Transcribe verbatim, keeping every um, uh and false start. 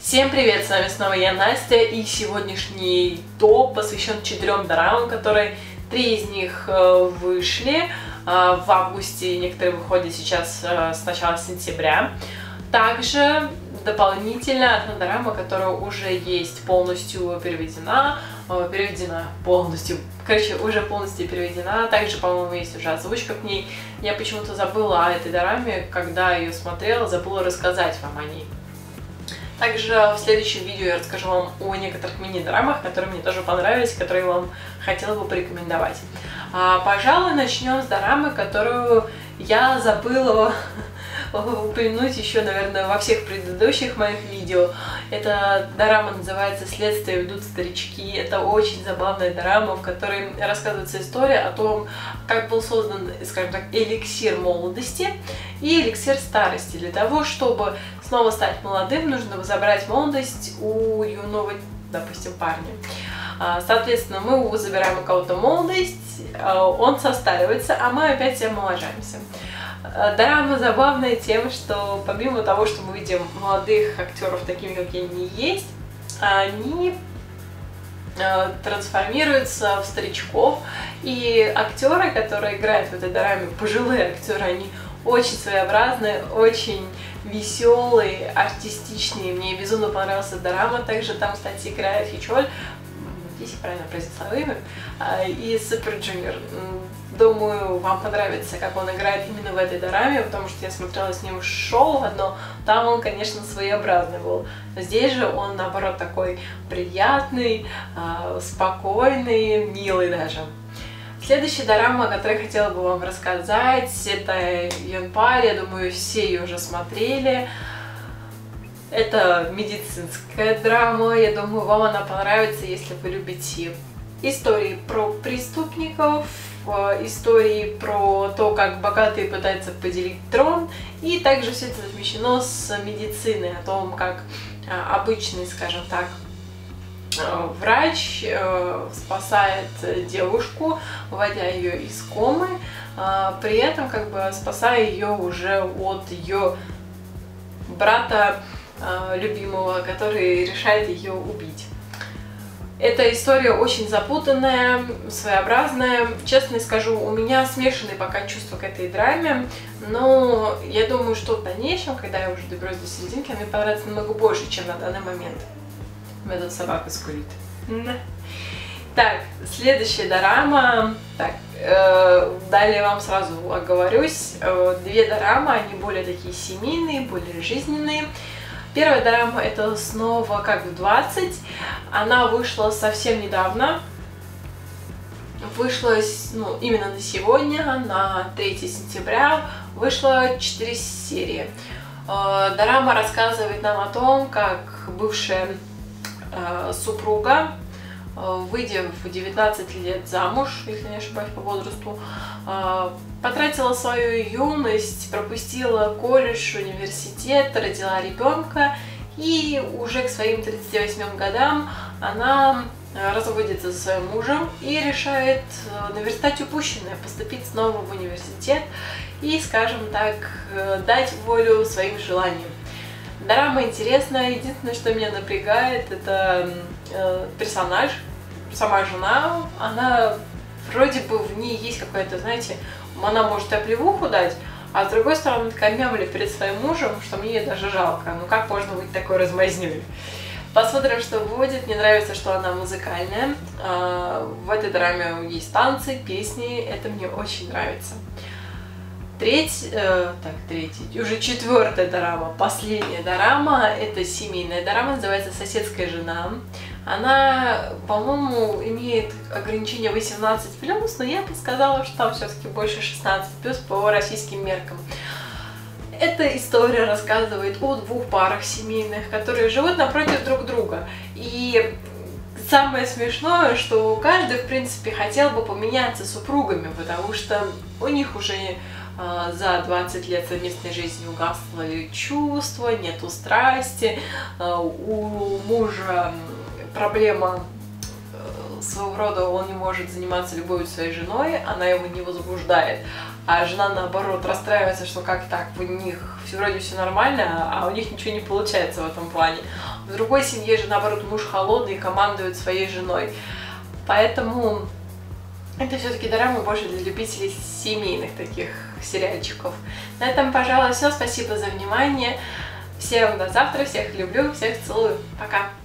Всем привет, с вами снова я, Настя, и сегодняшний топ посвящен четырем дорамам, которые три из них вышли в августе, некоторые выходят сейчас с начала сентября. Также дополнительно одна дорама, которая уже есть полностью переведена, переведена полностью, короче, уже полностью переведена. Также, по-моему, есть уже озвучка к ней. Я почему-то забыла о этой дораме, когда ее смотрела, забыла рассказать вам о ней. Также в следующем видео я расскажу вам о некоторых мини-дорамах, которые мне тоже понравились, которые я вам хотела бы порекомендовать. А, пожалуй, начнем с дорамы, которую я забыла упомянуть еще, наверное, во всех предыдущих моих видео. Эта дорама называется «Следствие ведут старички». Это очень забавная дорама, в которой рассказывается история о том, как был создан, скажем так, эликсир молодости и эликсир старости. Для того, чтобы снова стать молодым, нужно забрать молодость у юного, допустим, парня. Соответственно, мы забираем у кого-то молодость, он состаривается, а мы опять все омоложаемся. Дорама забавная тем, что помимо того, что мы видим молодых актеров такими, какие они есть, они трансформируются в старичков. И актеры, которые играют в этой дораме, пожилые актеры, они очень своеобразные, очень веселые, артистичные. Мне безумно понравилась дорама. Также там, кстати, играет Хичоль, если правильно произнесла имя, и Супер Джуниор. Думаю, вам понравится, как он играет именно в этой дораме, потому что я смотрела с ним шоу одно, там он, конечно, своеобразный был. Здесь же он, наоборот, такой приятный, спокойный, милый даже. Следующая дорама, о которой я хотела бы вам рассказать, это Йонпаль. Я думаю, все ее уже смотрели. Это медицинская драма. Я думаю, вам она понравится, если вы любите истории про преступников, истории про то, как богатые пытаются поделить трон, и также все это совмещено с медициной, о том, как обычный, скажем так, врач спасает девушку, выводя ее из комы, при этом как бы спасая ее уже от ее брата любимого, который решает ее убить. Эта история очень запутанная, своеобразная. Честно скажу, у меня смешанные пока чувства к этой драме, но я думаю, что в дальнейшем, когда я уже доберусь до серединки, она мне понравится намного больше, чем на данный момент. У меня тут собака скулит. Так, следующая дорама. Так, э, далее вам сразу оговорюсь. Э, две дорамы, они более такие семейные, более жизненные. Первая дорама — это снова как в двадцать. Она вышла совсем недавно. Вышла, ну, именно на сегодня, на третье сентября. Вышло четыре серии. Дорама рассказывает нам о том, как бывшая супруга, выйдя в девятнадцать лет замуж, если не ошибаюсь по возрасту, потратила свою юность, пропустила колледж, университет, родила ребенка, и уже к своим тридцати восьми годам она разводится со своим мужем и решает наверстать упущенное, поступить снова в университет и, скажем так, дать волю своим желаниям. Дорама интересная. Единственное, что меня напрягает, это э, персонаж, сама жена. Она вроде бы в ней есть какая-то, знаете, она может и оплевуху дать, а с другой стороны такая мямля перед своим мужем, что мне ее даже жалко. Ну как можно быть такой размазнёй? Посмотрим, что будет. Мне нравится, что она музыкальная. В этой драме есть танцы, песни. Это мне очень нравится. Треть, э, так, третий, уже четвертая дорама, последняя дорама, это семейная дорама, называется «Соседская жена». Она, по-моему, имеет ограничение восемнадцать плюс, но я бы сказала, что там все-таки больше шестнадцать плюс по российским меркам. Эта история рассказывает о двух парах семейных, которые живут напротив друг друга. И самое смешное, что каждый, в принципе, хотел бы поменяться супругами, потому что у них уже за двадцать лет совместной жизни угасли чувства, нету страсти, у мужа проблема своего рода, он не может заниматься любовью своей женой, она его не возбуждает, а жена, наоборот, расстраивается, что как так, у них все, вроде все нормально, а у них ничего не получается в этом плане. В другой семье же, наоборот, муж холодный и командует своей женой. Поэтому это все-таки дорамы больше для любителей семейных таких сериальчиков. На этом, пожалуй, все. Спасибо за внимание. Всем до завтра, всех люблю, всех целую. Пока!